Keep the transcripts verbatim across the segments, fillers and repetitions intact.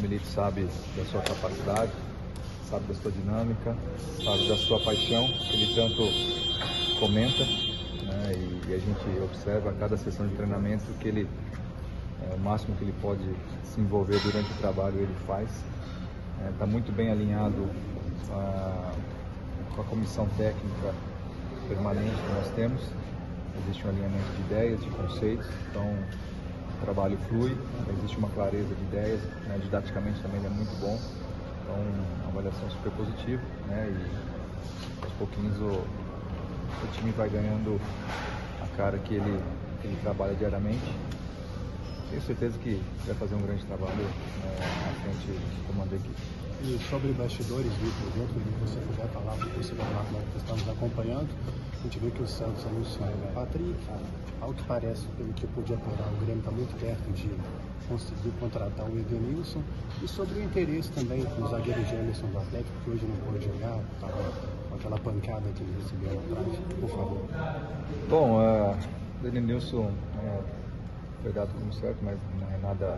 Milito sabe da sua capacidade, sabe da sua dinâmica, sabe da sua paixão, que ele tanto comenta, né? e, e a gente observa a cada sessão de treinamento que ele, é, o máximo que ele pode se envolver durante o trabalho ele faz. Está é, muito bem alinhado a, com a comissão técnica permanente que nós temos. Existe um alinhamento de ideias, de conceitos, então o trabalho flui, existe uma clareza de ideias, né? Didaticamente também ele é muito bom, então uma avaliação super positiva, né? E aos pouquinhos o, o time vai ganhando a cara que ele, que ele trabalha diariamente. Tenho certeza que vai fazer um grande trabalho, né, à frente do comando da equipe. E sobre bastidores, Vitor, dentro do que você puder falar para o torcedor que estamos acompanhando, a gente vê que o Santos anunciou o Patrick, ao que parece, pelo que podia apurar, o Grêmio está muito perto de conseguir contratar o Edenilson. E sobre o interesse também do zagueiro Jamerson do Atlético, que hoje não pôde jogar, estava com aquela pancada que ele recebeu lá atrás, por favor. Bom, uh, o Edenilson é, foi dado como certo, mas não é nada...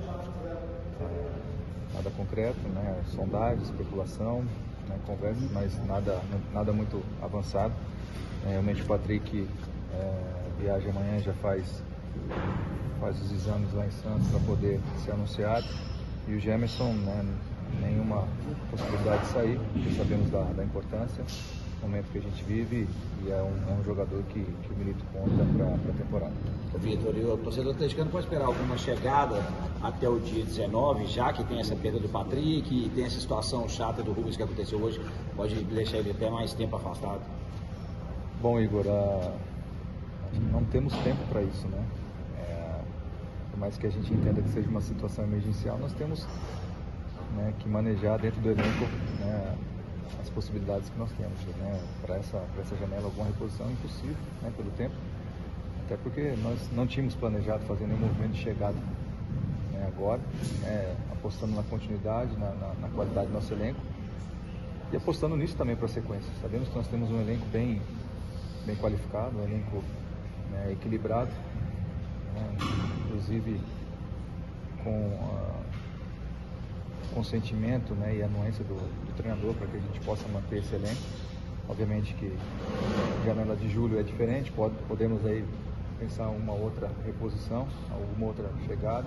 Uh, nada concreto, né? Sondagem, especulação, né? Conversa, mas nada, nada muito avançado. É, realmente o Patrick é, viaja amanhã, já faz, faz os exames lá em Santos para poder ser anunciado. E o Jamerson, né? Nenhuma possibilidade de sair, porque sabemos da, da importância do momento que a gente vive, e é um, é um jogador que, que o Milito conta para a temporada. Vitor, e o torcedor atleticano pode esperar alguma chegada até o dia dezenove, já que tem essa perda do Patrick e tem essa situação chata do Rubens que aconteceu hoje, pode deixar ele até mais tempo afastado? Bom, Igor, a... não temos tempo para isso, né? É... Por mais que a gente entenda que seja uma situação emergencial, nós temos, né, que manejar dentro do elenco, né, as possibilidades que nós temos, né? Para essa, para essa janela, alguma reposição é impossível, né, pelo tempo. Até porque nós não tínhamos planejado fazer nenhum movimento de chegada, né, agora, né, apostando na continuidade, na, na, na qualidade do nosso elenco e apostando nisso também para a sequência. Sabemos que nós temos um elenco bem, bem qualificado, um elenco, né, equilibrado, né, inclusive com uh, consentimento, né, e anuência do, do treinador para que a gente possa manter esse elenco. Obviamente que janela de julho é diferente, pode, podemos aí pensar uma outra reposição, alguma outra chegada.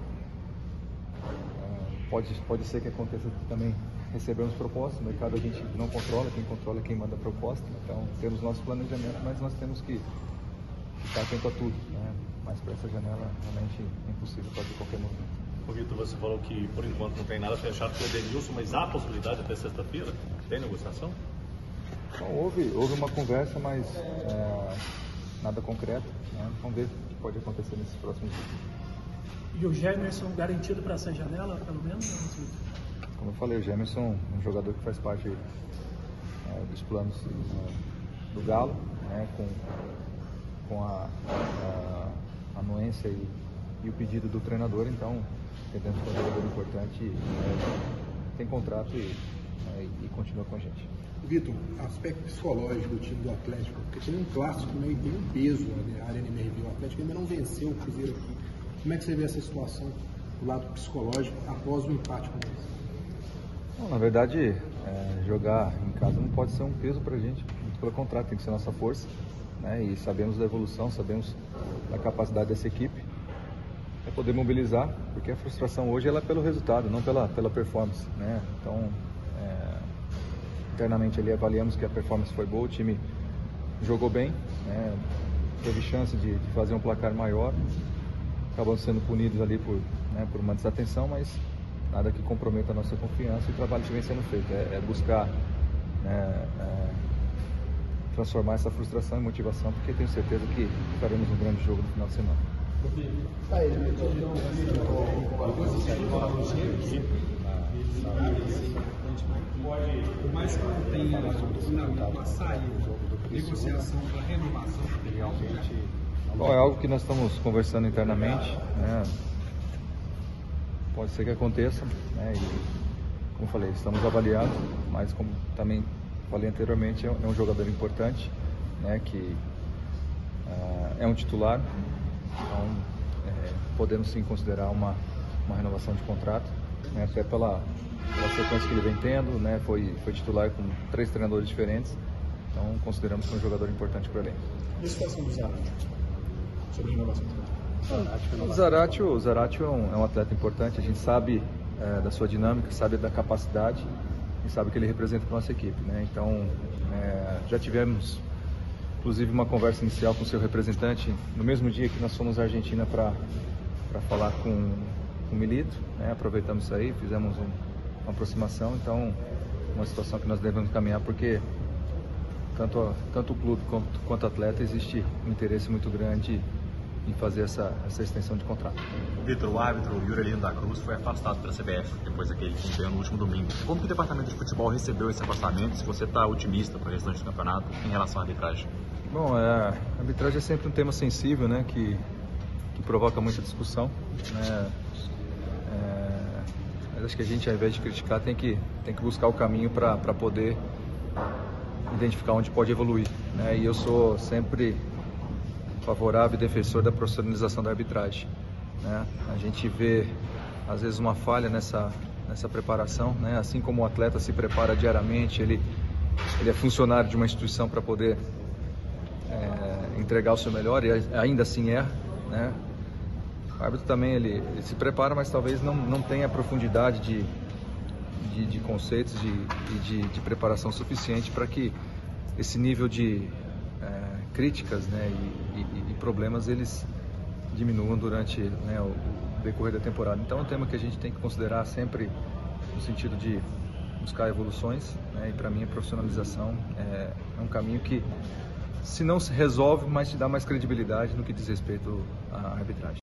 Uh, pode, pode ser que aconteça também recebemos propostas, o mercado a gente não controla, quem controla é quem manda a proposta, então temos nosso planejamento, mas nós temos que ficar atento a tudo, né? Mas para essa janela realmente é impossível fazer qualquer movimento. O Vitor, você falou que por enquanto não tem nada fechado com o Edenilson, mas há a possibilidade até sexta-feira? Tem negociação? Bom, houve, houve uma conversa, mas é, nada concreto, né? Vamos ver o que pode acontecer nesses próximos dias. E o Jamerson garantido para essa janela, pelo menos? Como eu falei, o Jamerson é um jogador que faz parte é, dos planos é, do Galo, né? com, com a, a anuência e, e o pedido do treinador, então entendemos que é um jogador importante, é, tem contrato e, é, e continua com a gente. Vitor, aspecto psicológico do time do Atlético, porque tem um clássico meio, tem um peso na Arena M R V, o Atlético ainda não venceu o Cruzeiro aqui. Como é que você vê essa situação do lado psicológico após o empate com eles? Não, na verdade, é, jogar em casa não pode ser um peso pra gente, muito pelo contrário, tem que ser a nossa força, né? E sabemos da evolução, sabemos da capacidade dessa equipe, é poder mobilizar, porque a frustração hoje ela é pelo resultado, não pela, pela performance, né? Então, é, internamente ali avaliamos que a performance foi boa, o time jogou bem, né? Teve chance de, de fazer um placar maior, acabamos sendo punidos ali por, né, por uma desatenção, mas nada que comprometa a nossa confiança e o trabalho que vem sendo feito. É, é buscar, né, é, transformar essa frustração em motivação, porque tenho certeza que faremos um grande jogo no final de semana. Por mais que não tenha uma saída, negociação para renovação, realmente. Bom, é algo que nós estamos conversando internamente, né? Pode ser que aconteça, né? E, como falei, estamos avaliados, mas como também falei anteriormente, é um jogador importante, né? Que uh, é um titular, então é, podemos sim considerar uma, uma renovação de contrato. né, até pela, pela sequência que ele vem tendo, né, foi, foi titular com três treinadores diferentes, então consideramos que é um jogador importante para o elenco. E a situação do Zaratio? Sobre a inovação do O Zaratio, o Zaratio é, um, é um atleta importante, a gente sabe é, da sua dinâmica, sabe da capacidade e sabe que ele representa para a nossa equipe, né? Então, é, já tivemos inclusive uma conversa inicial com o seu representante no mesmo dia que nós fomos à Argentina para para falar com, com o Milito, né? Aproveitamos isso aí, fizemos um, uma aproximação, então uma situação que nós devemos caminhar porque tanto, tanto o clube quanto, quanto o atleta existe um interesse muito grande em fazer essa, essa extensão de contrato. Vitor, o árbitro Yurelino da Cruz foi afastado pela C B F depois daquele desempenho no último domingo. Como que o departamento de futebol recebeu esse afastamento? Se você está otimista para o restante do campeonato em relação à arbitragem? Bom, é, a arbitragem é sempre um tema sensível, né, que, que provoca muita discussão, né, é, mas acho que a gente, ao invés de criticar, tem que, tem que buscar o caminho para poder identificar onde pode evoluir, né, e eu sou sempre favorável e defensor da profissionalização da arbitragem, né? A gente vê às vezes uma falha nessa, nessa preparação, né? Assim como o atleta se prepara diariamente, ele, ele é funcionário de uma instituição para poder é, entregar o seu melhor e ainda assim erra, né? O árbitro também ele, ele se prepara, mas talvez não, não tenha a profundidade de, de, de conceitos de, e de, de preparação suficiente para que esse nível de é, críticas, né, e, e, e problemas eles diminuam durante, né, o, o decorrer da temporada. Então é um tema que a gente tem que considerar sempre no sentido de buscar evoluções, né, e para mim a profissionalização é, é um caminho que se não se resolve, mas te dá mais credibilidade no que diz respeito à arbitragem.